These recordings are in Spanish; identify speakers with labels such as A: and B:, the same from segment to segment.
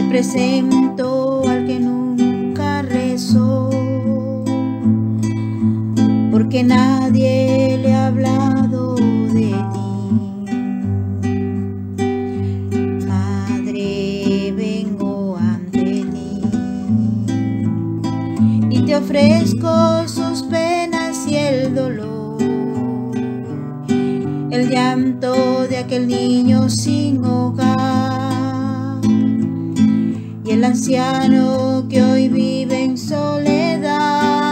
A: presento al que nunca rezó, porque nadie le ha hablado de ti. Madre, vengo ante ti y te ofrezco sus penas y el dolor, el llanto de aquel niño sin hogar y el anciano que hoy vive en soledad.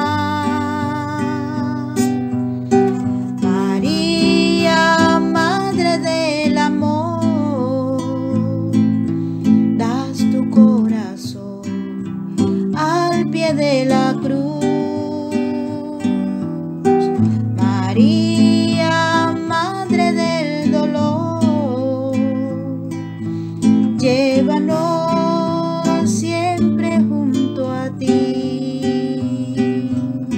A: María, Madre del amor, das tu corazón al pie de la cruz. María, Madre del dolor, llévanos siempre junto a ti.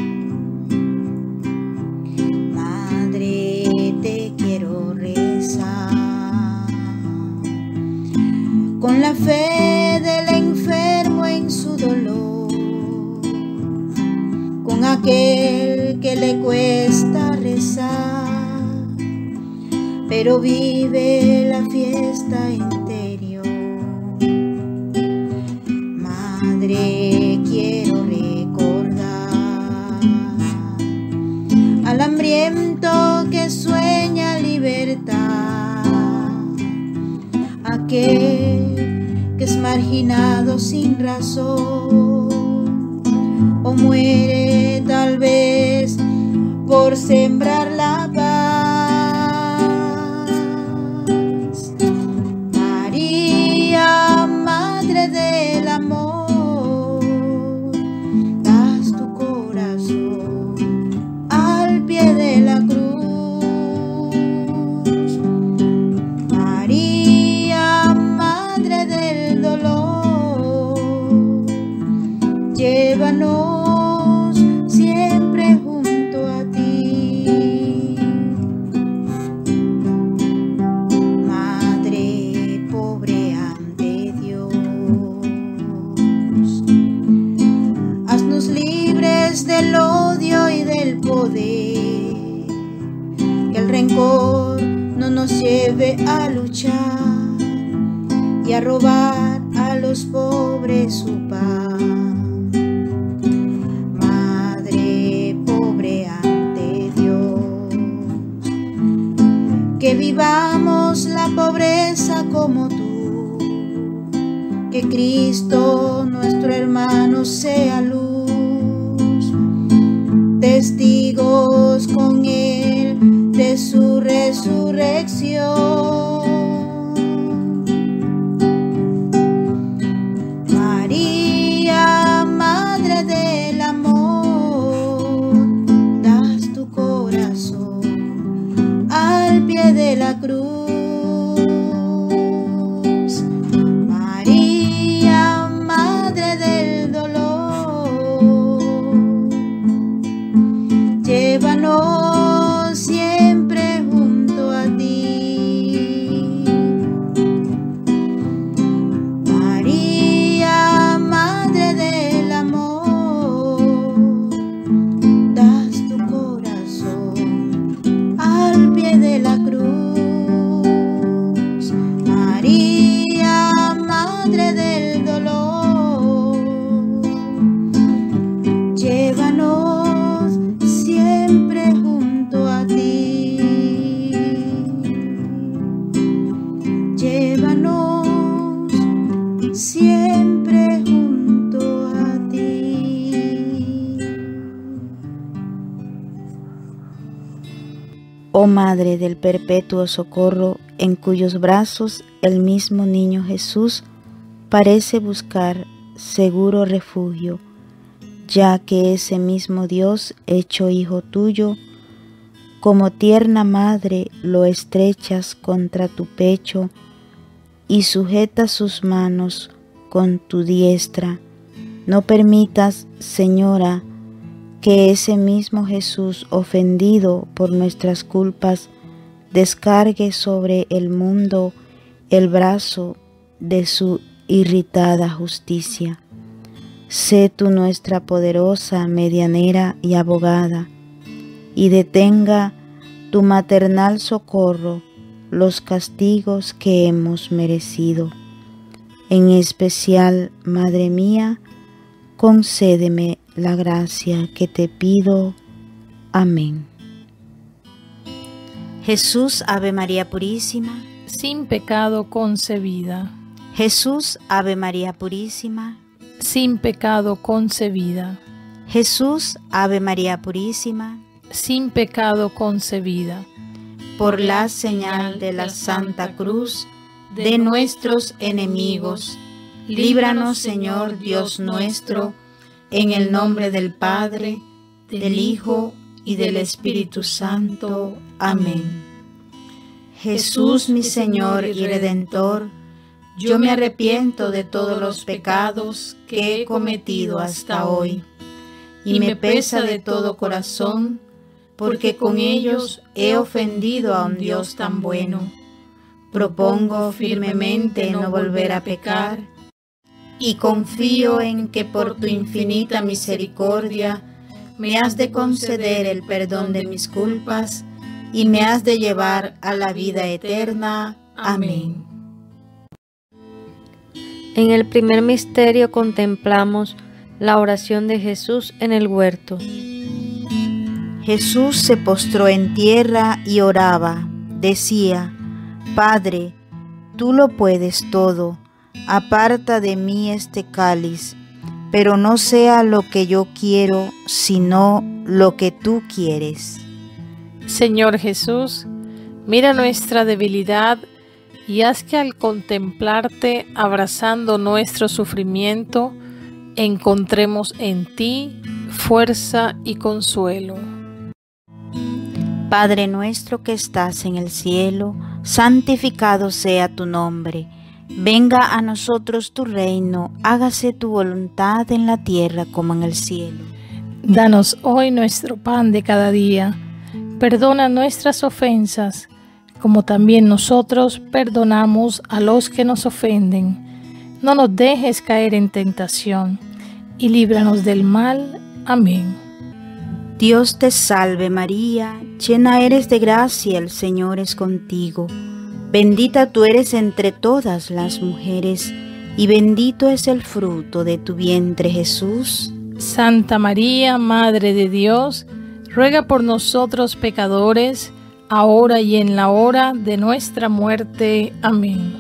A: Madre, te quiero rezar con la fe del enfermo en su dolor, con aquel que le cuesta rezar, pero vive la fiesta interior. Madre, quiero recordar al hambriento que sueña libertad, aquel que es marginado sin razón o muere tal vez por sembrar la paz. María, Madre del amor, das tu corazón al pie de la cruz. María, Madre del dolor, llévanos siempre junto a ti. Madre pobre ante Dios, haznos libres del odio y del poder, que el rencor no nos lleve a luchar y a robar a los pobres su pan. Madre pobre ante Dios, que vivamos la pobreza como tú, que Cristo nuestro hermano sea luz, testigos con él de su resurrección. María, Madre del amor, das tu corazón al pie de la cruz. María, Madre del dolor, llévanos siempre junto a ti. María, Madre del amor, das tu corazón al pie de la cruz. María, Madre del dolor, llévanos siempre junto a ti. Llévanos siempre junto a ti.
B: Oh Madre del perpetuo socorro, en cuyos brazos el mismo niño Jesús parece buscar seguro refugio, ya que ese mismo Dios hecho hijo tuyo, como tierna madre lo estrechas contra tu pecho y sujetas sus manos con tu diestra. No permitas, Señora, que ese mismo Jesús, ofendido por nuestras culpas, descargue sobre el mundo el brazo de su irritada justicia. Sé tú nuestra poderosa medianera y abogada, y detenga tu maternal socorro los castigos que hemos merecido. En especial, Madre mía, concédeme la gracia que te pido. Amén. Jesús, Ave María Purísima,
C: sin pecado concebida.
B: Jesús, Ave María Purísima,
C: sin pecado concebida.
B: Jesús, Ave María Purísima,
C: sin pecado concebida.
B: Por la señal de la Santa Cruz de nuestros enemigos, líbranos, Señor Dios nuestro, en el nombre del Padre, del Hijo y del Espíritu Santo. Amén. Jesús, mi Señor y Redentor, yo me arrepiento de todos los pecados que he cometido hasta hoy, y me pesa de todo corazón, porque con ellos he ofendido a un Dios tan bueno. Propongo firmemente no volver a pecar, y confío en que por tu infinita misericordia me has de conceder el perdón de mis culpas y me has de llevar a la vida eterna. Amén.
D: En el primer misterio contemplamos la oración de Jesús en el huerto.
B: Jesús se postró en tierra y oraba. Decía: Padre, tú lo puedes todo, aparta de mí este cáliz, pero no sea lo que yo quiero, sino lo que tú quieres.
C: Señor Jesús, mira nuestra debilidad y haz que al contemplarte abrazando nuestro sufrimiento, encontremos en ti fuerza y consuelo.
B: Padre nuestro que estás en el cielo, santificado sea tu nombre. Venga a nosotros tu reino, hágase tu voluntad en la tierra como en el cielo.
C: Danos hoy nuestro pan de cada día. Perdona nuestras ofensas, como también nosotros perdonamos a los que nos ofenden. No nos dejes caer en tentación, y líbranos del mal. Amén.
B: Dios te salve María, llena eres de gracia, el Señor es contigo. Bendita tú eres entre todas las mujeres, y bendito es el fruto de tu vientre, Jesús.
C: Santa María, Madre de Dios, ruega por nosotros pecadores, ahora y en la hora de nuestra muerte. Amén.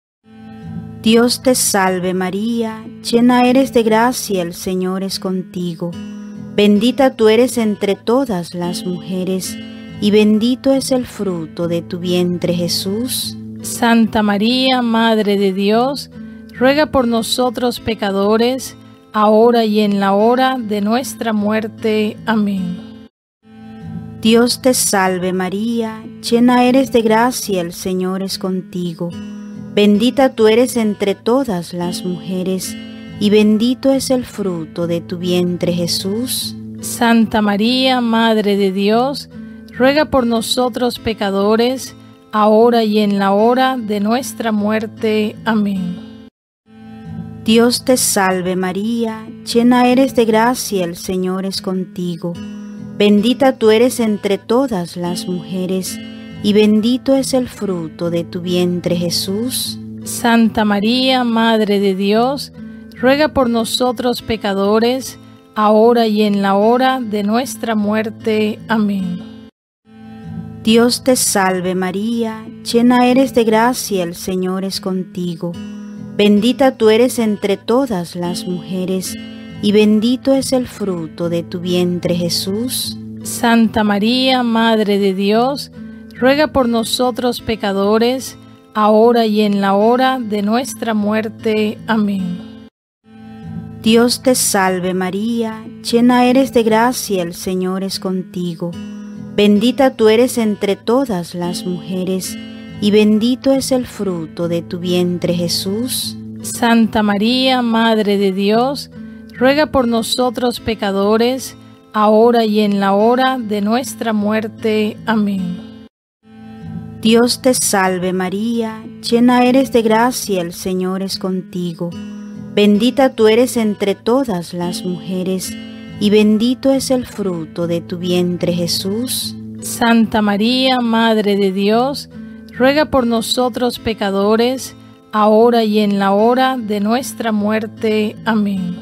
B: Dios te salve María, llena eres de gracia, el Señor es contigo. Bendita tú eres entre todas las mujeres, y bendito es el fruto de tu vientre, Jesús.
C: Santa María, Madre de Dios, ruega por nosotros pecadores, ahora y en la hora de nuestra muerte. Amén.
B: Dios te salve María, llena eres de gracia, el Señor es contigo. Bendita tú eres entre todas las mujeres, y bendito es el fruto de tu vientre, Jesús.
C: Santa María, Madre de Dios, ruega por nosotros pecadores, ahora y en la hora de nuestra muerte. Amén.
B: Dios te salve María, llena eres de gracia, el Señor es contigo. Bendita tú eres entre todas las mujeres, y bendito es el fruto de tu vientre, Jesús.
C: Santa María, Madre de Dios, ruega por nosotros pecadores, ahora y en la hora de nuestra muerte. Amén.
B: Dios te salve María, llena eres de gracia, el Señor es contigo. Bendita tú eres entre todas las mujeres, y bendito es el fruto de tu vientre, Jesús.
C: Santa María, Madre de Dios, ruega por nosotros pecadores, ahora y en la hora de nuestra muerte. Amén.
B: Dios te salve María, llena eres de gracia, el Señor es contigo. Bendita tú eres entre todas las mujeres, y bendito es el fruto de tu vientre, Jesús.
C: Santa María, Madre de Dios, ruega por nosotros pecadores, ahora y en la hora de nuestra muerte. Amén.
B: Dios te salve María, llena eres de gracia, el Señor es contigo. Bendita tú eres entre todas las mujeres, y bendito es el fruto de tu vientre Jesús.
C: Santa María, Madre de Dios, ruega por nosotros pecadores, ahora y en la hora de nuestra muerte. Amén.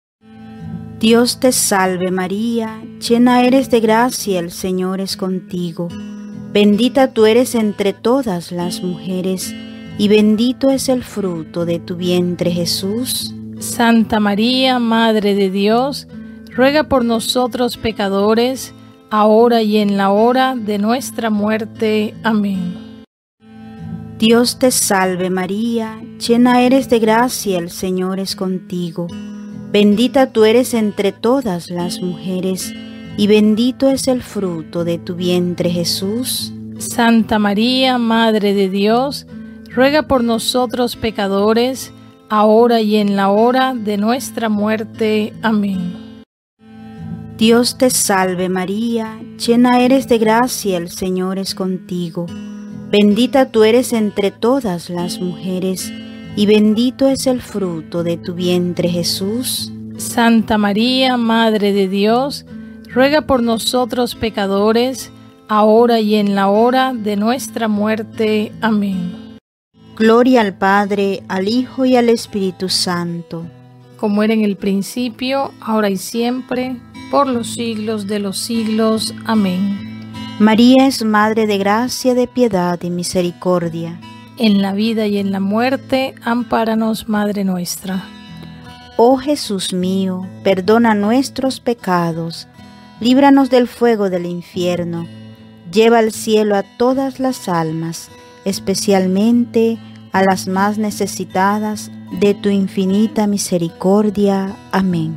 B: Dios te salve María, llena eres de gracia, el Señor es contigo. Bendita tú eres entre todas las mujeres, y bendito es el fruto de tu vientre Jesús.
C: Santa María, Madre de Dios, ruega por nosotros pecadores, ahora y en la hora de nuestra muerte. Amén.
B: Dios te salve María, llena eres de gracia, el Señor es contigo. Bendita tú eres entre todas las mujeres, y bendito es el fruto de tu vientre Jesús.
C: Santa María, Madre de Dios, ruega por nosotros pecadores, ahora y en la hora de nuestra muerte. Amén.
B: Dios te salve María, llena eres de gracia, el Señor es contigo. Bendita tú eres entre todas las mujeres, y bendito es el fruto de tu vientre Jesús.
C: Santa María, Madre de Dios, ruega por nosotros pecadores, ahora y en la hora de nuestra muerte. Amén.
B: Gloria al Padre, al Hijo y al Espíritu Santo.
C: Como era en el principio, ahora y siempre, por los siglos de los siglos. Amén.
B: María es Madre de gracia, de piedad y misericordia.
C: En la vida y en la muerte, ampáranos, Madre nuestra.
B: Oh Jesús mío, perdona nuestros pecados, líbranos del fuego del infierno, lleva al cielo a todas las almas, especialmente a las más necesitadas de tu infinita misericordia. Amén.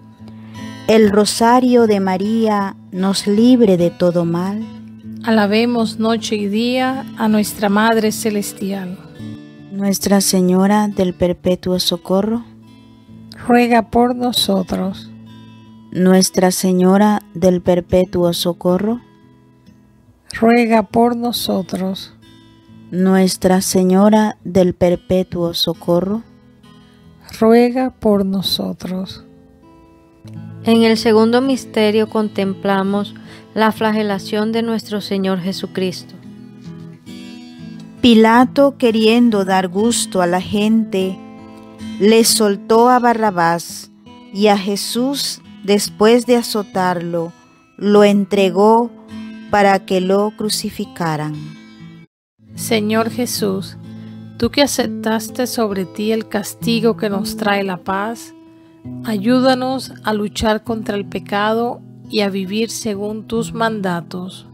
B: El rosario de María nos libre de todo mal.
C: Alabemos noche y día a nuestra Madre Celestial.
B: Nuestra Señora del Perpetuo Socorro,
C: ruega por nosotros.
B: Nuestra Señora del Perpetuo Socorro,
C: ruega por nosotros.
B: Nuestra Señora del Perpetuo Socorro,
C: ruega por nosotros.
D: En el segundo misterio contemplamos la flagelación de nuestro Señor Jesucristo.
B: Pilato, queriendo dar gusto a la gente, le soltó a Barrabás, y a Jesús, después de azotarlo, lo entregó para que lo crucificaran.
C: Señor Jesús, tú que aceptaste sobre ti el castigo que nos trae la paz, ayúdanos a luchar contra el pecado y a vivir según tus mandatos.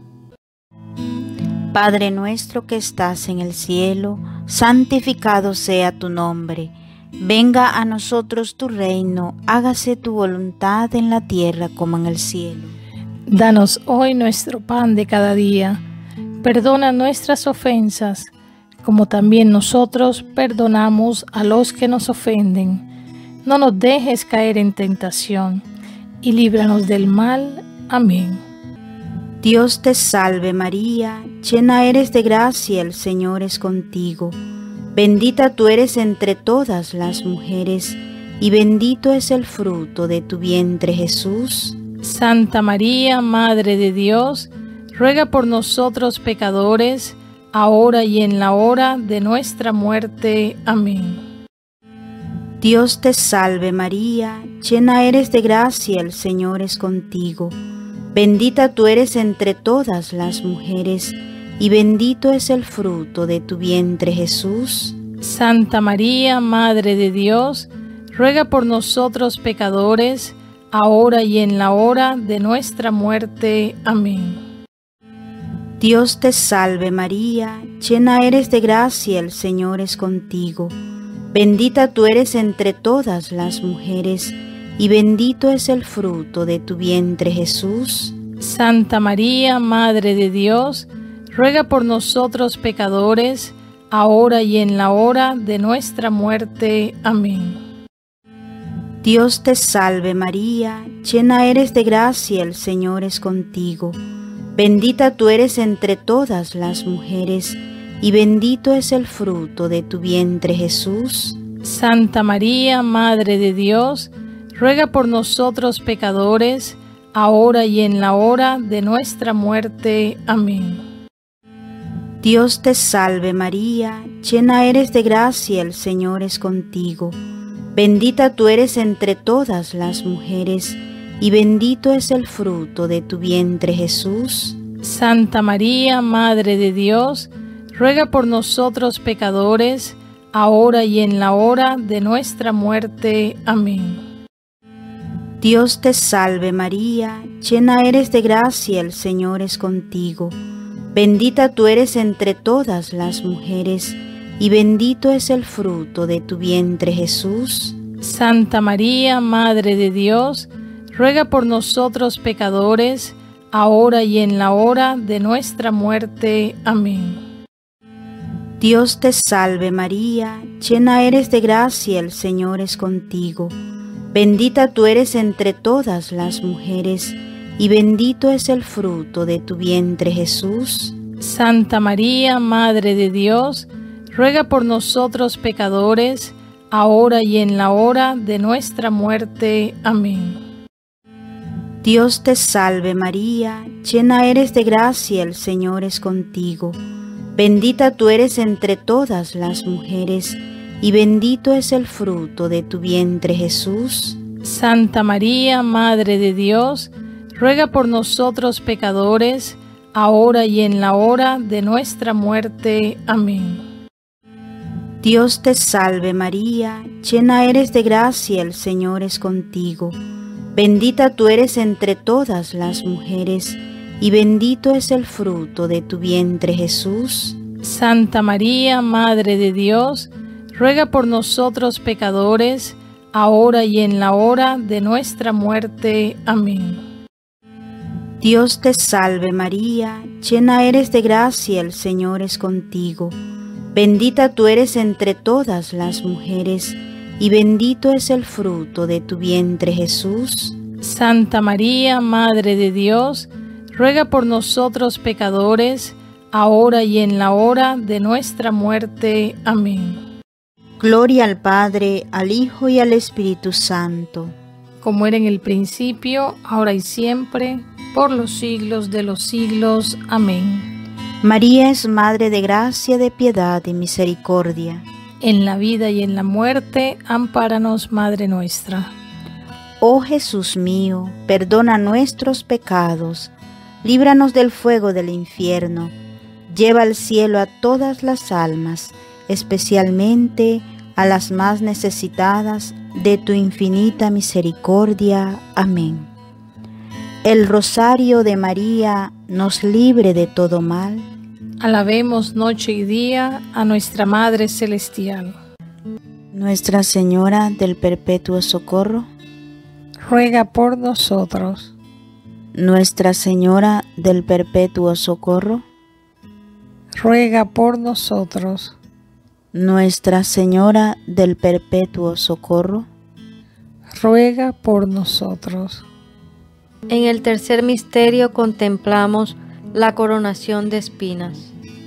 B: Padre nuestro que estás en el cielo, santificado sea tu nombre. Venga a nosotros tu reino, hágase tu voluntad en la tierra como en el cielo.
C: Danos hoy nuestro pan de cada día. Perdona nuestras ofensas, como también nosotros perdonamos a los que nos ofenden. No nos dejes caer en tentación, y líbranos del mal. Amén.
B: Dios te salve María, llena eres de gracia, el Señor es contigo. Bendita tú eres entre todas las mujeres, y bendito es el fruto de tu vientre Jesús.
C: Santa María, Madre de Dios, ruega por nosotros pecadores, ahora y en la hora de nuestra muerte. Amén.
B: Dios te salve María, llena eres de gracia, el Señor es contigo. Bendita tú eres entre todas las mujeres, y bendito es el fruto de tu vientre Jesús.
C: Santa María, Madre de Dios, ruega por nosotros pecadores, ahora y en la hora de nuestra muerte. Amén.
B: Dios te salve María, llena eres de gracia, el Señor es contigo. Bendita tú eres entre todas las mujeres, y bendito es el fruto de tu vientre Jesús.
C: Santa María, Madre de Dios, ruega por nosotros pecadores, ahora y en la hora de nuestra muerte. Amén.
B: Dios te salve María, llena eres de gracia, el Señor es contigo. Bendita tú eres entre todas las mujeres, y bendito es el fruto de tu vientre, Jesús.
C: Santa María, Madre de Dios, ruega por nosotros pecadores, ahora y en la hora de nuestra muerte. Amén.
B: Dios te salve María, llena eres de gracia, el Señor es contigo. Bendita tú eres entre todas las mujeres, y bendito es el fruto de tu vientre, Jesús.
C: Santa María, Madre de Dios, ruega por nosotros pecadores, ahora y en la hora de nuestra muerte. Amén.
B: Dios te salve María, llena eres de gracia, el Señor es contigo. Bendita tú eres entre todas las mujeres, y bendito es el fruto de tu vientre, Jesús.
C: Santa María, Madre de Dios, ruega por nosotros pecadores, ahora y en la hora de nuestra muerte. Amén.
B: Dios te salve María, llena eres de gracia, el Señor es contigo. Bendita tú eres entre todas las mujeres, y bendito es el fruto de tu vientre, Jesús.
C: Santa María, Madre de Dios, ruega por nosotros pecadores, ahora y en la hora de nuestra muerte. Amén.
B: Dios te salve María, llena eres de gracia, el Señor es contigo. Bendita tú eres entre todas las mujeres, y bendito es el fruto de tu vientre, Jesús.
C: Santa María, Madre de Dios, ruega por nosotros pecadores, ahora y en la hora de nuestra muerte. Amén.
B: Dios te salve María, llena eres de gracia, el Señor es contigo. Bendita tú eres entre todas las mujeres, y bendito es el fruto de tu vientre, Jesús.
C: Santa María, Madre de Dios, ruega por nosotros pecadores, ahora y en la hora de nuestra muerte. Amén.
B: Dios te salve María, llena eres de gracia, el Señor es contigo. Bendita tú eres entre todas las mujeres, y bendito es el fruto de tu vientre, Jesús.
C: Santa María, Madre de Dios, ruega por nosotros pecadores, ahora y en la hora de nuestra muerte. Amén.
B: Gloria al Padre, al Hijo y al Espíritu Santo.
C: Como era en el principio, ahora y siempre, por los siglos de los siglos. Amén.
B: María es Madre de gracia, de piedad y misericordia.
C: En la vida y en la muerte, ampáranos, Madre nuestra.
B: Oh Jesús mío, perdona nuestros pecados, líbranos del fuego del infierno, lleva al cielo a todas las almas, especialmente a las más necesitadas de tu infinita misericordia. Amén. El rosario de María nos libre de todo mal.
C: Alabemos noche y día a nuestra Madre Celestial.
B: Nuestra Señora del Perpetuo Socorro,
C: ruega por nosotros.
B: Nuestra Señora del Perpetuo Socorro,
C: ruega por nosotros.
B: Nuestra Señora del Perpetuo Socorro,
C: ruega por nosotros.
D: En el tercer misterio contemplamos la coronación de espinas.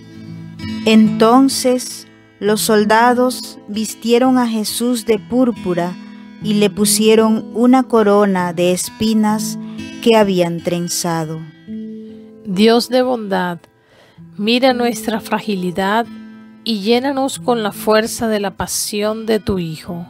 B: Entonces los soldados vistieron a Jesús de púrpura y le pusieron una corona de espinas que habían trenzado.
C: Dios de bondad, mira nuestra fragilidad y llénanos con la fuerza de la pasión de tu Hijo.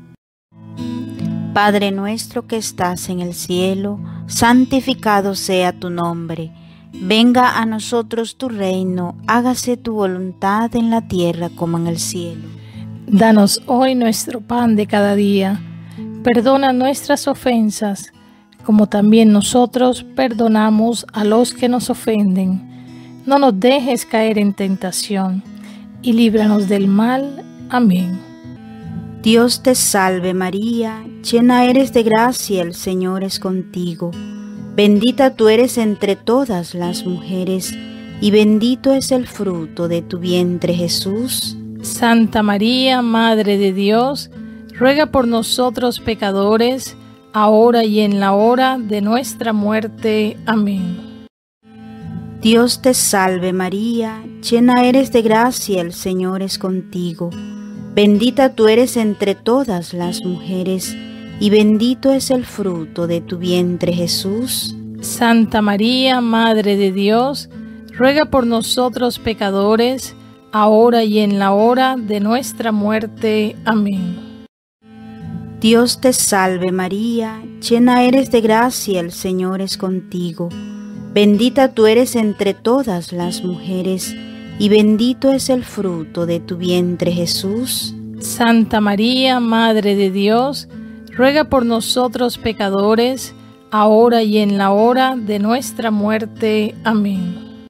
B: Padre nuestro que estás en el cielo, santificado sea tu nombre. Venga a nosotros tu reino, hágase tu voluntad en la tierra como en el cielo.
C: Danos hoy nuestro pan de cada día. Perdona nuestras ofensas, como también nosotros perdonamos a los que nos ofenden. No nos dejes caer en tentación, y líbranos del mal. Amén.
B: Dios te salve María, llena eres de gracia, el Señor es contigo. Bendita tú eres entre todas las mujeres, y bendito es el fruto de tu vientre, Jesús.
C: Santa María, Madre de Dios, ruega por nosotros pecadores, ahora y en la hora de nuestra muerte. Amén.
B: Dios te salve María, llena eres de gracia, el Señor es contigo. Bendita tú eres entre todas las mujeres, y bendito es el fruto de tu vientre Jesús.
C: Santa María, Madre de Dios, ruega por nosotros pecadores, ahora y en la hora de nuestra muerte. Amén.
B: Dios te salve María, llena eres de gracia, el Señor es contigo. Bendita tú eres entre todas las mujeres, y bendito es el fruto de tu vientre Jesús.
C: Santa María, Madre de Dios, ruega por nosotros pecadores, ahora y en la hora de nuestra muerte. Amén.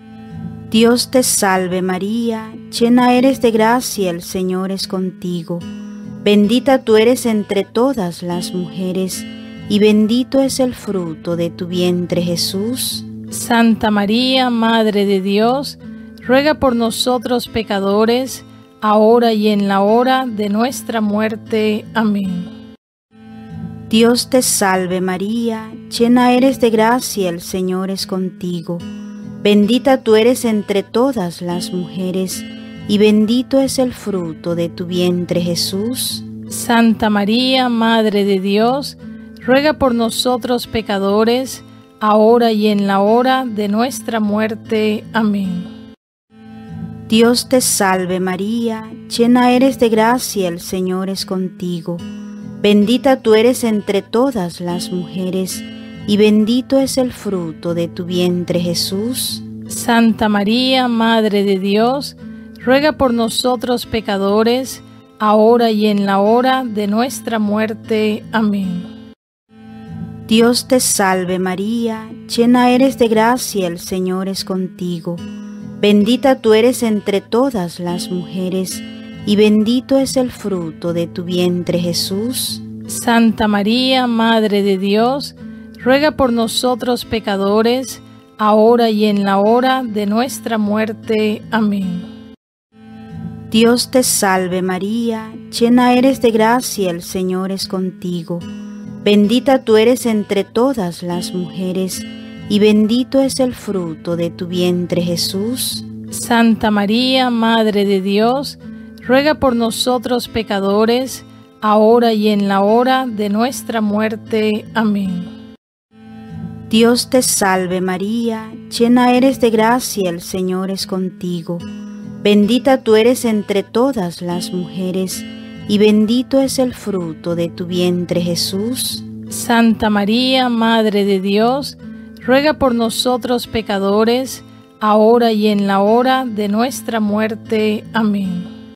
B: Dios te salve María, llena eres de gracia, el Señor es contigo. Bendita tú eres entre todas las mujeres, y bendito es el fruto de tu vientre Jesús.
C: Santa María, Madre de Dios, ruega por nosotros pecadores, ahora y en la hora de nuestra muerte. Amén.
B: Dios te salve María, llena eres de gracia, el Señor es contigo. Bendita tú eres entre todas las mujeres, y bendito es el fruto de tu vientre Jesús.
C: Santa María, Madre de Dios, ruega por nosotros pecadores, ahora y en la hora de nuestra muerte. Amén.
B: Dios te salve María, llena eres de gracia, el Señor es contigo. Bendita tú eres entre todas las mujeres, y bendito es el fruto de tu vientre Jesús.
C: Santa María, Madre de Dios, ruega por nosotros pecadores, ahora y en la hora de nuestra muerte. Amén.
B: Dios te salve María, llena eres de gracia, el Señor es contigo. Bendita tú eres entre todas las mujeres, y bendito es el fruto de tu vientre Jesús.
C: Santa María, Madre de Dios, ruega por nosotros pecadores, ahora y en la hora de nuestra muerte. Amén.
B: Dios te salve María, llena eres de gracia, el Señor es contigo. Bendita tú eres entre todas las mujeres, y bendito es el fruto de tu vientre Jesús.
C: Santa María, Madre de Dios, ruega por nosotros pecadores, ahora y en la hora de nuestra muerte. Amén.
B: Dios te salve María, llena eres de gracia, el Señor es contigo. Bendita tú eres entre todas las mujeres, y bendito es el fruto de tu vientre Jesús.
C: Santa María, Madre de Dios, ruega por nosotros pecadores, ahora y en la hora de nuestra muerte. Amén.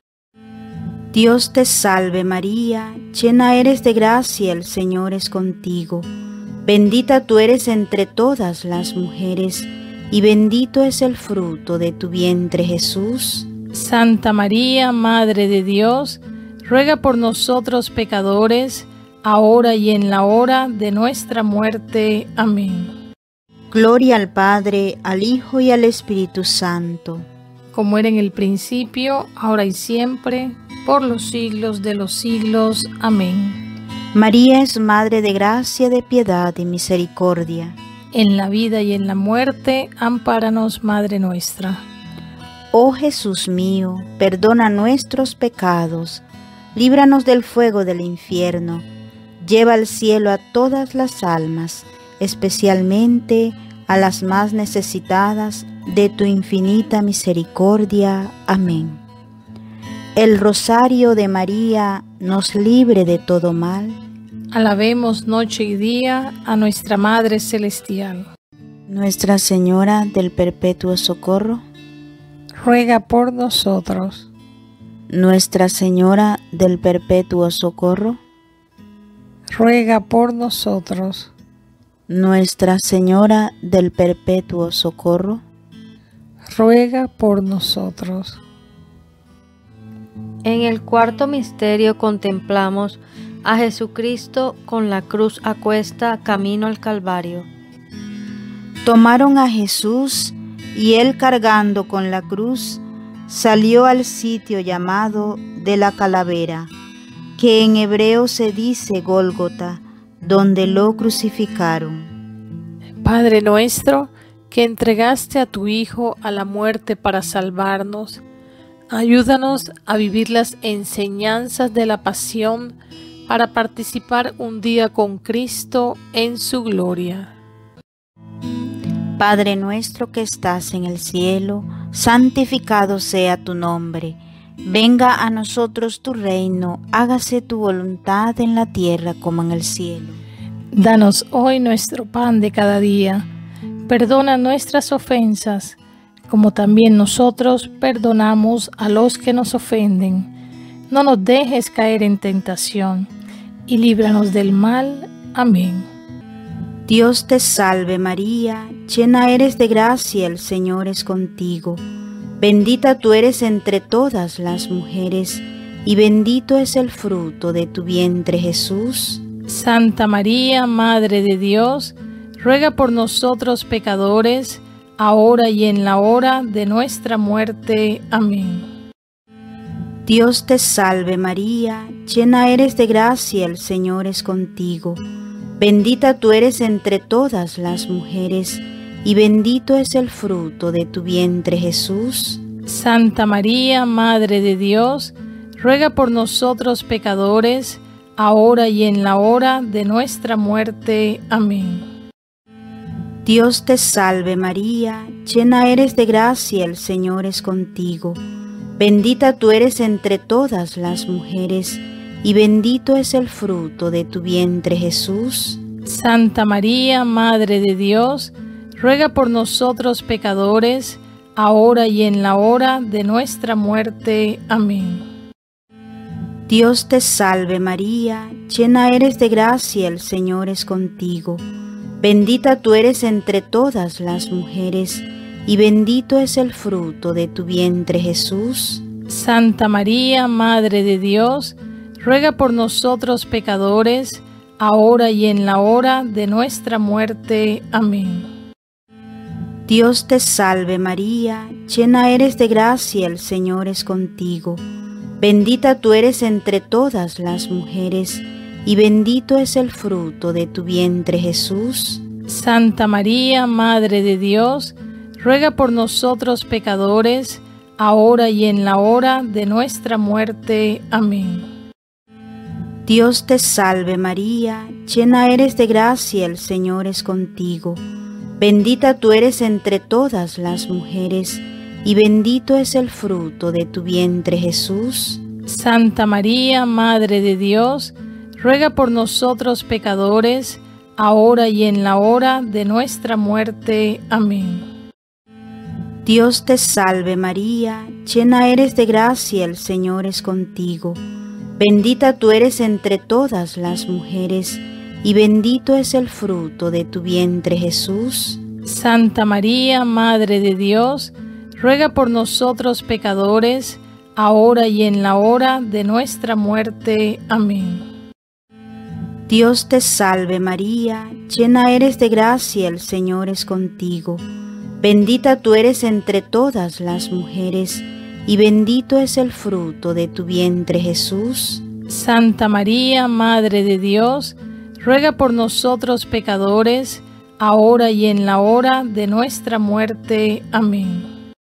B: Dios te salve María, llena eres de gracia, el Señor es contigo. Bendita tú eres entre todas las mujeres, y bendito es el fruto de tu vientre Jesús.
C: Santa María, Madre de Dios, ruega por nosotros pecadores, ahora y en la hora de nuestra muerte. Amén.
B: Gloria al Padre, al Hijo y al Espíritu Santo.
C: Como era en el principio, ahora y siempre, por los siglos de los siglos. Amén.
B: María es Madre de gracia, de piedad y misericordia.
C: En la vida y en la muerte, ampáranos, Madre nuestra.
B: Oh Jesús mío, perdona nuestros pecados, líbranos del fuego del infierno, lleva al cielo a todas las almas, especialmente a las más necesitadas de tu infinita misericordia. Amén. El rosario de María nos libre de todo mal.
C: Alabemos noche y día a nuestra Madre Celestial.
B: Nuestra Señora del Perpetuo Socorro,
C: ruega por nosotros.
B: Nuestra Señora del Perpetuo Socorro,
C: ruega por nosotros.
B: Nuestra Señora del Perpetuo Socorro,
C: ruega por nosotros.
D: En el cuarto misterio contemplamos a Jesucristo con la cruz a cuesta camino al Calvario.
B: Tomaron a Jesús y él, cargando con la cruz, salió al sitio llamado de la calavera, que en hebreo se dice Gólgota, donde lo crucificaron.
C: Padre nuestro que entregaste a tu Hijo a la muerte para salvarnos, ayúdanos a vivir las enseñanzas de la pasión para participar un día con Cristo en su gloria.
B: Padre nuestro que estás en el cielo, santificado sea tu nombre. Venga a nosotros tu reino, hágase tu voluntad en la tierra como en el cielo.
C: Danos hoy nuestro pan de cada día. Perdona nuestras ofensas, como también nosotros perdonamos a los que nos ofenden. No nos dejes caer en tentación, y líbranos del mal. Amén.
B: Dios te salve María, llena eres de gracia, el Señor es contigo. Bendita tú eres entre todas las mujeres, y bendito es el fruto de tu vientre Jesús.
C: Santa María, Madre de Dios, ruega por nosotros pecadores, ahora y en la hora de nuestra muerte. Amén.
B: Dios te salve María, llena eres de gracia, el Señor es contigo. Bendita tú eres entre todas las mujeres, y bendito es el fruto de tu vientre Jesús.
C: Santa María, Madre de Dios, ruega por nosotros pecadores, ahora y en la hora de nuestra muerte. Amén.
B: Dios te salve María, llena eres de gracia, el Señor es contigo. Bendita tú eres entre todas las mujeres, y bendito es el fruto de tu vientre Jesús.
C: Santa María, Madre de Dios, ruega por nosotros pecadores, ahora y en la hora de nuestra muerte. Amén.
B: Dios te salve María, llena eres de gracia, el Señor es contigo. Bendita tú eres entre todas las mujeres, y bendito es el fruto de tu vientre Jesús.
C: Santa María, Madre de Dios, ruega por nosotros pecadores, ahora y en la hora de nuestra muerte. Amén.
B: Dios te salve María, llena eres de gracia, el Señor es contigo. Bendita tú eres entre todas las mujeres, y bendito es el fruto de tu vientre Jesús.
C: Santa María, Madre de Dios, ruega por nosotros pecadores, ahora y en la hora de nuestra muerte. Amén.
B: Dios te salve María, llena eres de gracia, el Señor es contigo. Bendita tú eres entre todas las mujeres, y bendito es el fruto de tu vientre Jesús.
C: Santa María, Madre de Dios, ruega por nosotros pecadores, ahora y en la hora de nuestra muerte. Amén.
B: Dios te salve María, llena eres de gracia, el Señor es contigo. Bendita tú eres entre todas las mujeres, y bendito es el fruto de tu vientre Jesús.
C: Santa María, Madre de Dios, ruega por nosotros pecadores, ahora y en la hora de nuestra muerte. Amén.
B: Dios te salve María, llena eres de gracia, el Señor es contigo. Bendita tú eres entre todas las mujeres, y bendito es el fruto de tu vientre Jesús.
C: Santa María, Madre de Dios, ruega por nosotros pecadores, ahora y en la hora de nuestra muerte. Amén.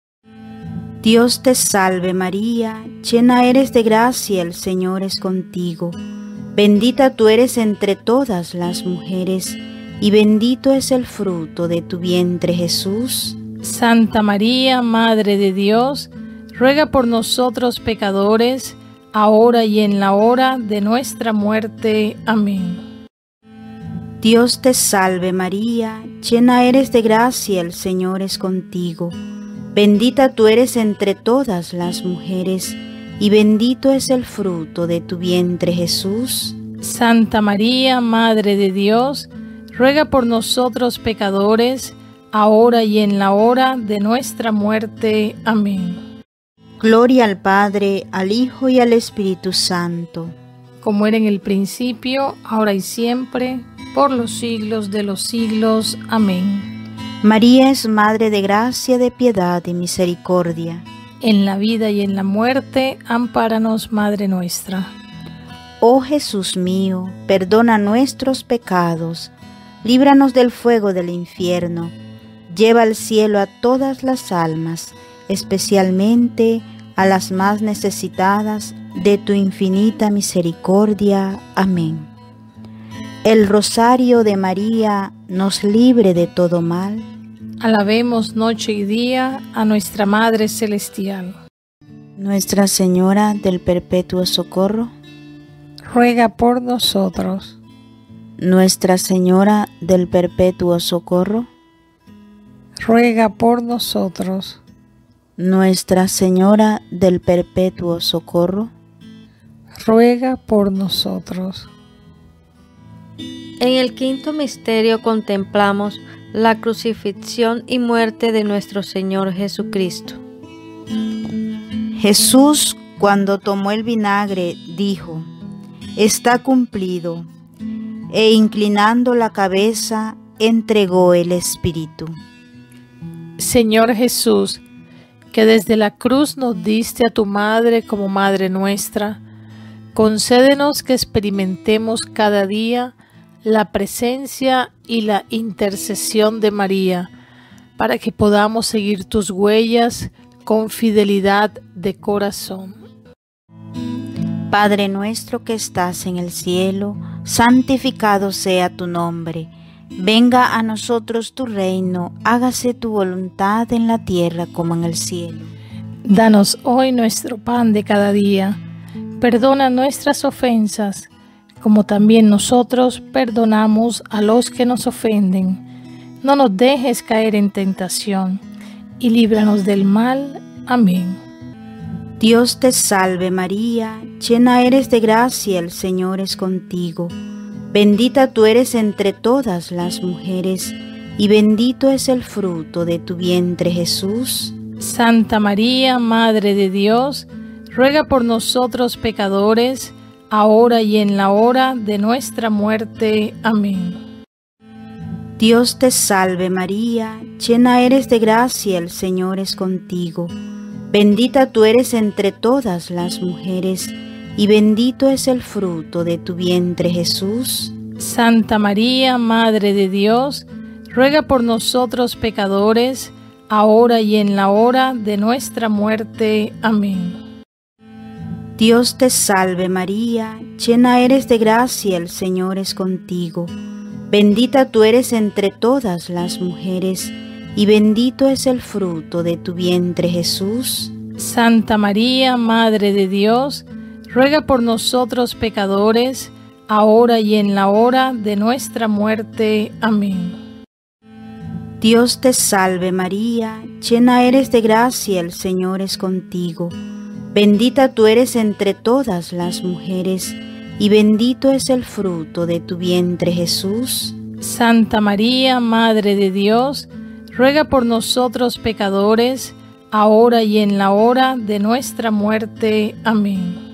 B: Dios te salve María, llena eres de gracia, el Señor es contigo. Bendita tú eres entre todas las mujeres, y bendito es el fruto de tu vientre Jesús.
C: Santa María, Madre de Dios, ruega por nosotros pecadores, ahora y en la hora de nuestra muerte. Amén.
B: Dios te salve María, llena eres de gracia, el Señor es contigo. Bendita tú eres entre todas las mujeres, y bendito es el fruto de tu vientre Jesús.
C: Santa María, Madre de Dios, ruega por nosotros pecadores, ahora y en la hora de nuestra muerte. Amén.
B: Gloria al Padre, al Hijo y al Espíritu Santo.
C: Como era en el principio, ahora y siempre, por los siglos de los siglos. Amén.
B: María es Madre de gracia, de piedad y misericordia.
C: En la vida y en la muerte, ampáranos, Madre nuestra.
B: Oh Jesús mío, perdona nuestros pecados, líbranos del fuego del infierno, lleva al cielo a todas las almas, especialmente a las más necesitadas de tu infinita misericordia. Amén. El rosario de María nos libre de todo mal.
C: Alabemos noche y día a nuestra Madre Celestial.
B: Nuestra Señora del Perpetuo Socorro,
C: Ruega por nosotros.
B: Nuestra Señora del Perpetuo Socorro,
C: Ruega por nosotros.
B: Nuestra Señora del Perpetuo Socorro,
C: Ruega por nosotros.
D: En el quinto misterio contemplamos la crucifixión y muerte de nuestro Señor Jesucristo.
B: Jesús, cuando tomó el vinagre, dijo: «Está cumplido», e inclinando la cabeza, entregó el Espíritu.
C: Señor Jesús, que desde la cruz nos diste a tu Madre como Madre nuestra, concédenos que experimentemos cada día la presencia y la intercesión de María, para que podamos seguir tus huellas con fidelidad de corazón.
B: Padre nuestro que estás en el cielo, santificado sea tu nombre. Venga a nosotros tu reino, hágase tu voluntad en la tierra como en el cielo.
C: Danos hoy nuestro pan de cada día. Perdona nuestras ofensas, como también nosotros perdonamos a los que nos ofenden. No nos dejes caer en tentación, y líbranos del mal. Amén.
B: Dios te salve María, llena eres de gracia, el Señor es contigo. Bendita tú eres entre todas las mujeres, y bendito es el fruto de tu vientre Jesús.
C: Santa María, Madre de Dios, ruega por nosotros pecadores, ahora y en la hora de nuestra muerte. Amén.
B: Dios te salve María, llena eres de gracia, el Señor es contigo. Bendita tú eres entre todas las mujeres, y bendito es el fruto de tu vientre Jesús.
C: Santa María, Madre de Dios, ruega por nosotros pecadores, ahora y en la hora de nuestra muerte. Amén.
B: Dios te salve María, llena eres de gracia, el Señor es contigo. Bendita tú eres entre todas las mujeres, y bendito es el fruto de tu vientre Jesús.
C: Santa María, Madre de Dios, ruega por nosotros pecadores, ahora y en la hora de nuestra muerte. Amén.
B: Dios te salve María, llena eres de gracia, el Señor es contigo. Bendita tú eres entre todas las mujeres, y bendito es el fruto de tu vientre Jesús.
C: Santa María, Madre de Dios, ruega por nosotros pecadores, ahora y en la hora de nuestra muerte. Amén.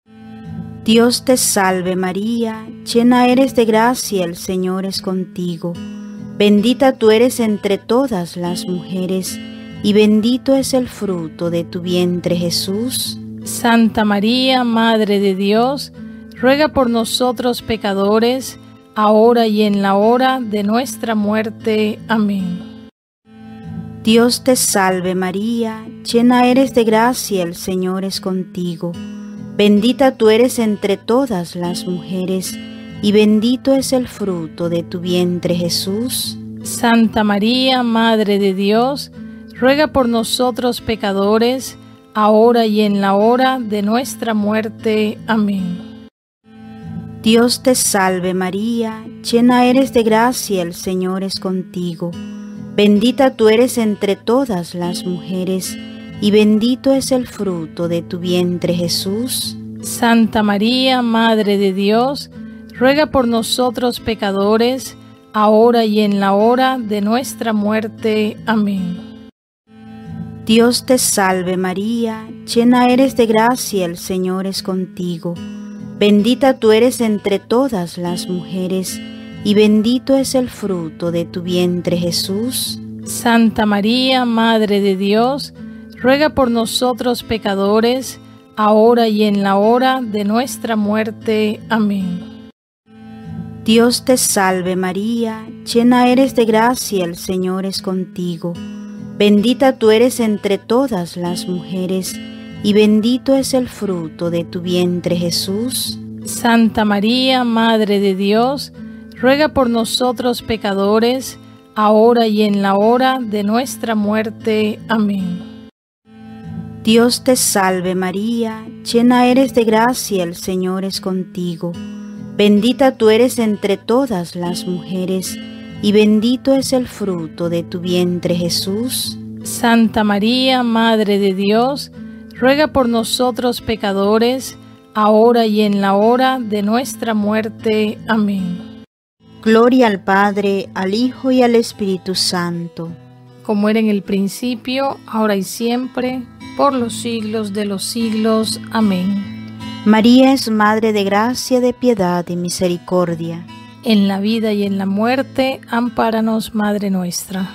B: Dios te salve María, llena eres de gracia, el Señor es contigo. Bendita tú eres entre todas las mujeres, y bendito es el fruto de tu vientre Jesús.
C: Santa María, Madre de Dios, ruega por nosotros pecadores, ahora y en la hora de nuestra muerte. Amén.
B: Dios te salve María, llena eres de gracia, el Señor es contigo. Bendita tú eres entre todas las mujeres, y bendito es el fruto de tu vientre Jesús.
C: Santa María, Madre de Dios, ruega por nosotros pecadores, ahora y en la hora de nuestra muerte. Amén.
B: Dios te salve María, llena eres de gracia, el Señor es contigo. Bendita tú eres entre todas las mujeres, y bendito es el fruto de tu vientre Jesús.
C: Santa María, Madre de Dios, ruega por nosotros pecadores, ahora y en la hora de nuestra muerte. Amén.
B: Dios te salve María, llena eres de gracia, el Señor es contigo. Bendita tú eres entre todas las mujeres, y bendito es el fruto de tu vientre Jesús.
C: Santa María, Madre de Dios, ruega por nosotros pecadores, ahora y en la hora de nuestra muerte. Amén.
B: Dios te salve María, llena eres de gracia, el Señor es contigo. Bendita tú eres entre todas las mujeres, y bendito es el fruto de tu vientre Jesús.
C: Santa María, Madre de Dios, ruega por nosotros pecadores, ahora y en la hora de nuestra muerte. Amén.
B: Dios te salve María, llena eres de gracia, el Señor es contigo. Bendita tú eres entre todas las mujeres, y bendito es el fruto de tu vientre Jesús.
C: Santa María, Madre de Dios, ruega por nosotros pecadores, ahora y en la hora de nuestra muerte. Amén.
B: Gloria al Padre, al Hijo y al Espíritu Santo.
C: Como era en el principio, ahora y siempre, por los siglos de los siglos. Amén.
B: María es Madre de gracia, de piedad y misericordia.
C: En la vida y en la muerte, ampáranos, Madre nuestra.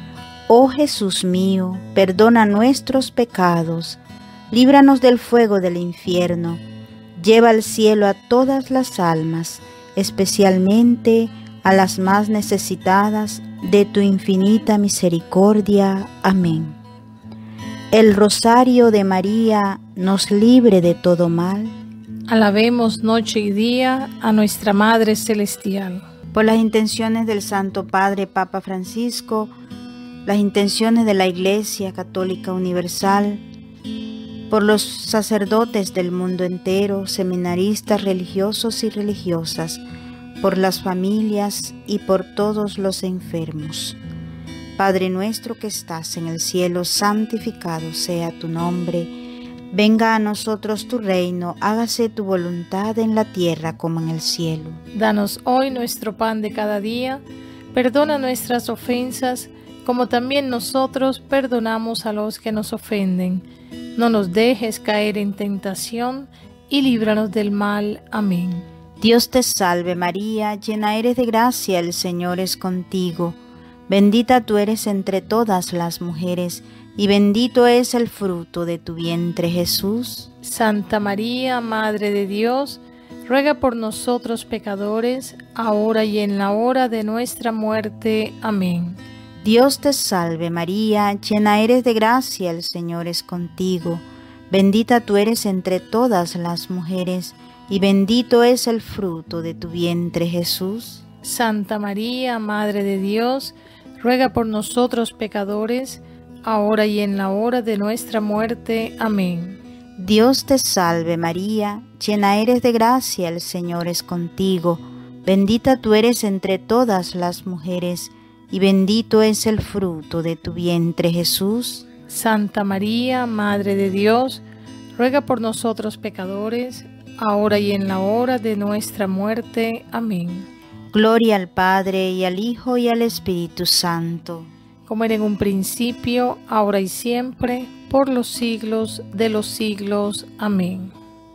B: Oh Jesús mío, perdona nuestros pecados, líbranos del fuego del infierno, lleva al cielo a todas las almas, especialmente a las más necesitadas de tu infinita misericordia. Amén. El rosario de María nos libre de todo mal.
C: Alabemos noche y día a nuestra Madre Celestial.
B: Por las intenciones del Santo Padre Papa Francisco, las intenciones de la Iglesia Católica Universal, por los sacerdotes del mundo entero, seminaristas religiosos y religiosas, por las familias y por todos los enfermos. Padre nuestro que estás en el cielo, santificado sea tu nombre. Venga a nosotros tu reino, hágase tu voluntad en la tierra como en el cielo.
C: Danos hoy nuestro pan de cada día, perdona nuestras ofensas, como también nosotros perdonamos a los que nos ofenden. No nos dejes caer en tentación, y líbranos del mal. Amén.
B: Dios te salve María, llena eres de gracia, el Señor es contigo. Bendita tú eres entre todas las mujeres, y bendito es el fruto de tu vientre Jesús.
C: Santa María, Madre de Dios, ruega por nosotros pecadores, ahora y en la hora de nuestra muerte. Amén.
B: Dios te salve María, llena eres de gracia, el Señor es contigo. Bendita tú eres entre todas las mujeres, y bendito es el fruto de tu vientre Jesús.
C: Santa María, Madre de Dios, ruega por nosotros pecadores, ahora y en la hora de nuestra muerte. Amén.
B: Dios te salve María, llena eres de gracia, el Señor es contigo. Bendita tú eres entre todas las mujeres, y bendito es el fruto de tu vientre Jesús.
C: Santa María, Madre de Dios, ruega por nosotros pecadores, ahora y en la hora de nuestra muerte. Amén.
B: Gloria al Padre, y al Hijo, y al Espíritu Santo.
C: Como era en un principio, ahora y siempre, por los siglos de los siglos. Amén.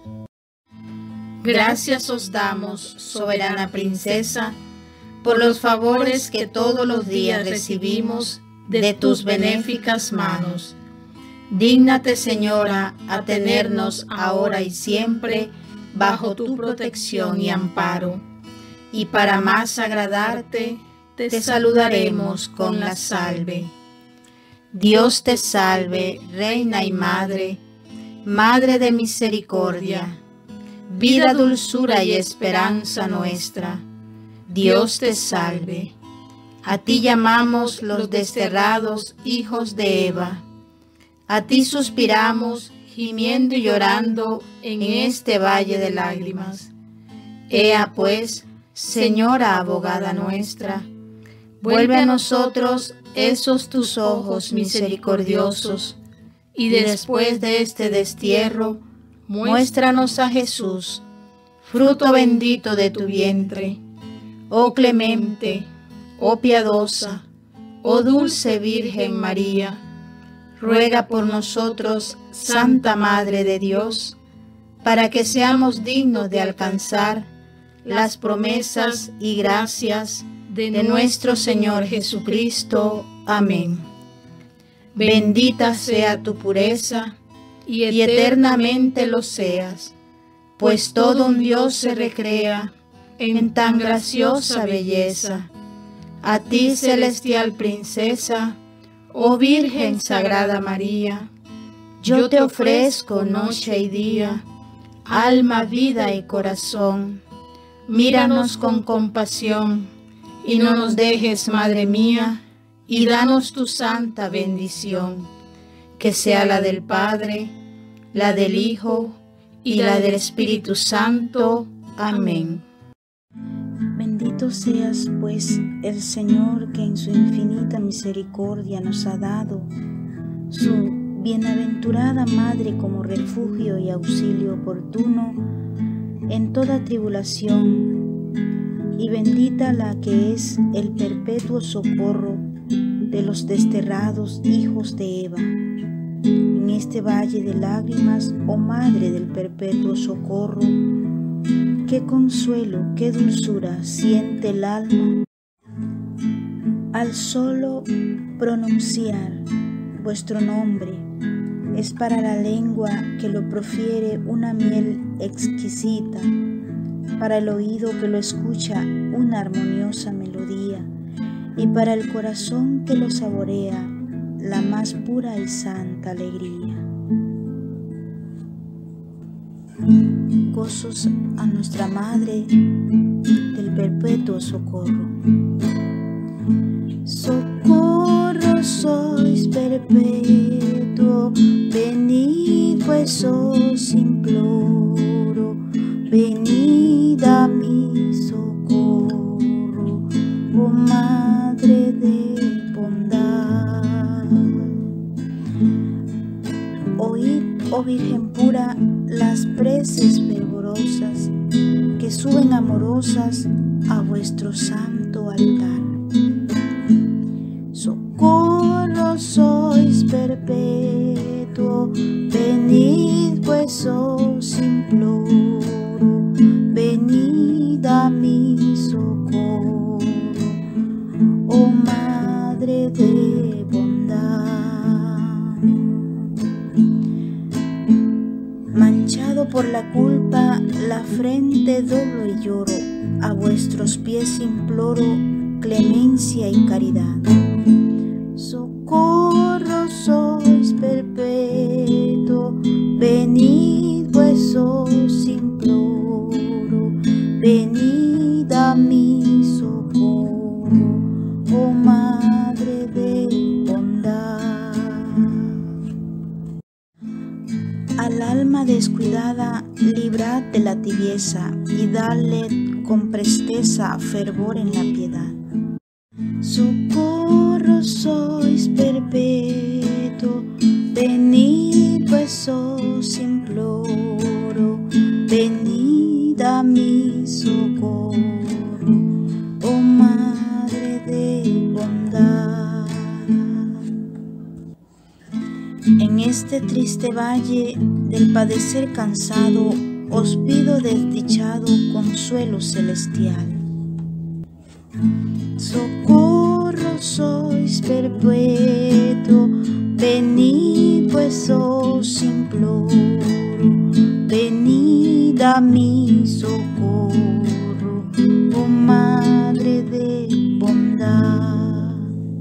A: Gracias os damos, soberana princesa, por los favores que todos los días recibimos de tus benéficas manos. Dígnate, Señora, a tenernos ahora y siempre bajo tu protección y amparo. Y para más agradarte, te saludaremos con la salve. Dios te salve, Reina y Madre, Madre de misericordia, vida, dulzura y esperanza nuestra. Dios te salve. A ti llamamos los desterrados hijos de Eva. A ti suspiramos, gimiendo y llorando en este valle de lágrimas. Ea pues, Señora abogada nuestra, vuelve a nosotros esos tus ojos misericordiosos, y después de este destierro, muéstranos a Jesús, fruto bendito de tu vientre. Oh clemente, oh piadosa, oh dulce Virgen María, ruega por nosotros, Santa Madre de Dios, para que seamos dignos de alcanzar las promesas y gracias de nuestro Señor Jesucristo. Amén. Bendita sea tu pureza, y eternamente lo seas, pues todo un Dios se recrea en tan graciosa belleza. A ti, celestial princesa, oh Virgen Sagrada María, yo te ofrezco noche y día, alma, vida y corazón. Míranos con compasión y no nos dejes, Madre mía, y danos tu santa bendición, que sea la del Padre, la del Hijo y la del Espíritu Santo. Amén.
B: Bendito seas, pues, el Señor, que en su infinita misericordia nos ha dado su bienaventurada Madre como refugio y auxilio oportuno en toda tribulación, y bendita la que es el perpetuo socorro de los desterrados hijos de Eva. En este valle de lágrimas, oh Madre del perpetuo socorro, qué consuelo, qué dulzura siente el alma al solo pronunciar vuestro nombre. Es para la lengua que lo profiere una miel exquisita, para el oído que lo escucha una armoniosa melodía, y para el corazón que lo saborea la más pura y santa alegría. Gozos a nuestra Madre del perpetuo socorro. Socorro sois perpetuo, venid pues os imploro, venid a mi socorro, oh Madre de bondad. Oíd, oh Virgen pura, las preces fervorosas que suben amorosas a vuestro santo altar. Socorro sois perpetuo, venid pues os imploro, venid a mi socorro, oh Madre de bondad. Manchado por la culpa, la frente doblo y lloro, a vuestros pies imploro clemencia y caridad. Socorro sois perpetuo, venid pues os imploro, venid a mi socorro, oh Madre de bondad. Al alma descuidada librad de la tibieza y dadle con presteza fervor en la piedad. Socorro sois perpetuo, venid pues os imploro, venid a mi socorro, oh Madre de bondad. En este triste valle del padecer cansado, os pido desdichado consuelo celestial. Socorro sois perpetuo, venid pues os imploro, venid a mi socorro, oh Madre de bondad.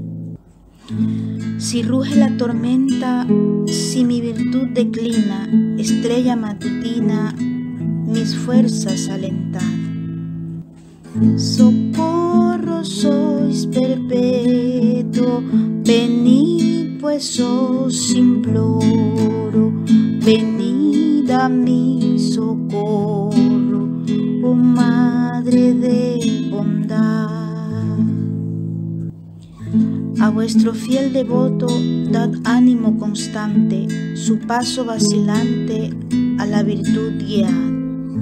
B: Si ruge la tormenta, si mi virtud declina, estrella matutina, mis fuerzas alentad. Socorro sois perpetuo, venid pues os imploro, venid a mi socorro, oh Madre de bondad. A vuestro fiel devoto dad ánimo constante, su paso vacilante a la virtud guiad.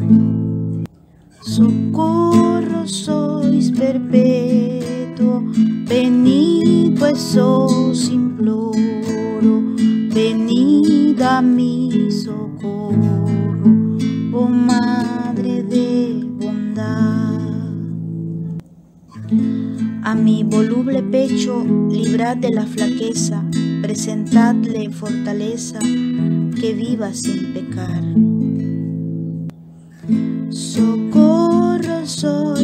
B: Socorro sois perpetuo, venid pues os imploro, venid a mi socorro, oh Madre de bondad. A mi voluble pecho librad de la flaqueza, presentadle fortaleza que viva sin pecar. Socorro sois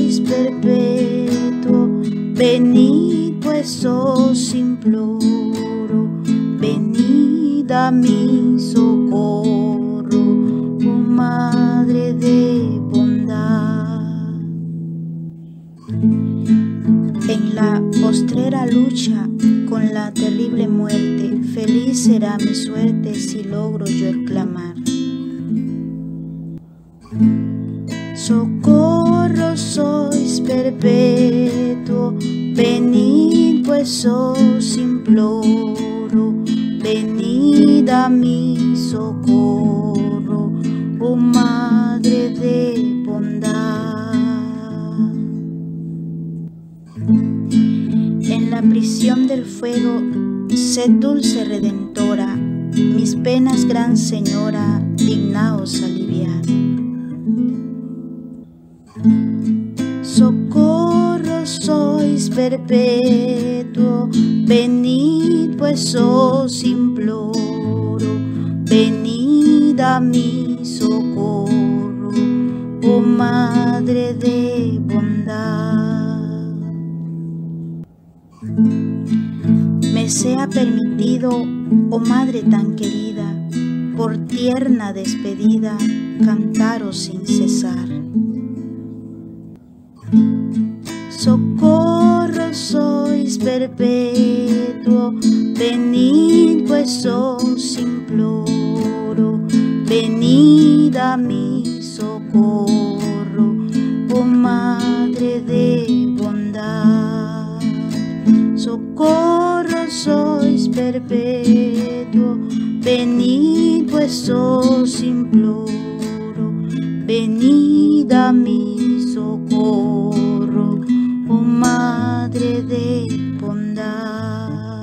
B: pues os imploro, venid a mi socorro, oh Madre de bondad. En la postrera lucha con la terrible muerte, feliz será mi suerte si logro yo exclamar: socorro sois perpetuo, venid pues os imploro, venid a mi socorro, oh Madre de bondad. En la prisión del fuego, sed dulce Redentora, mis penas, Gran Señora, dignaos aliviar. Socorro sois perpetuo, venid pues os imploro, venid a mi socorro, oh Madre de bondad. Me sea permitido, oh Madre tan querida, por tierna despedida, cantaros sin cesar. Socorro sois perpetuo, venid pues os imploro, venid a mi socorro, oh Madre de bondad. Socorro sois perpetuo, venid pues os imploro, venid a mi socorro, oh Madre de bondad.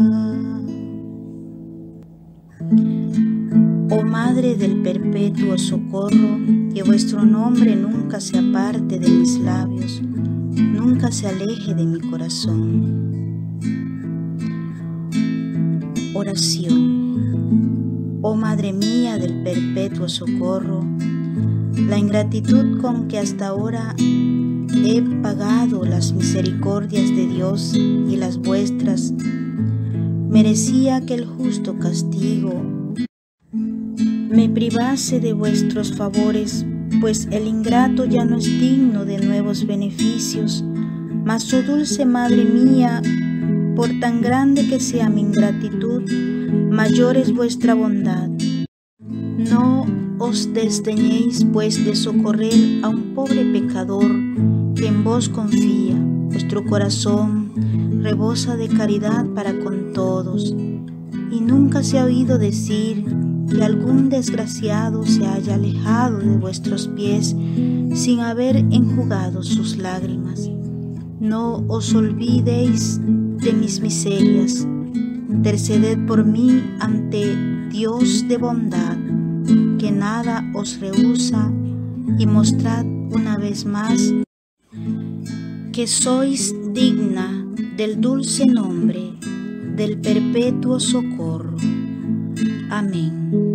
B: Oh Madre del perpetuo socorro, que vuestro nombre nunca se aparte de mis labios, nunca se aleje de mi corazón. Oración. Oh Madre mía del perpetuo socorro, la ingratitud con que hasta ahora he pagado las misericordias de Dios y las vuestras, merecía que el justo castigo me privase de vuestros favores, pues el ingrato ya no es digno de nuevos beneficios. Mas, oh dulce Madre mía, por tan grande que sea mi ingratitud, mayor es vuestra bondad. No os desdeñéis pues de socorrer a un pobre pecador que en vos confía. Vuestro corazón rebosa de caridad para con todos, y nunca se ha oído decir que algún desgraciado se haya alejado de vuestros pies sin haber enjugado sus lágrimas. No os olvidéis de mis miserias, interceded por mí ante Dios de bondad, que nada os rehúsa, y mostrad una vez más que sois digna del dulce nombre del perpetuo socorro. Amén.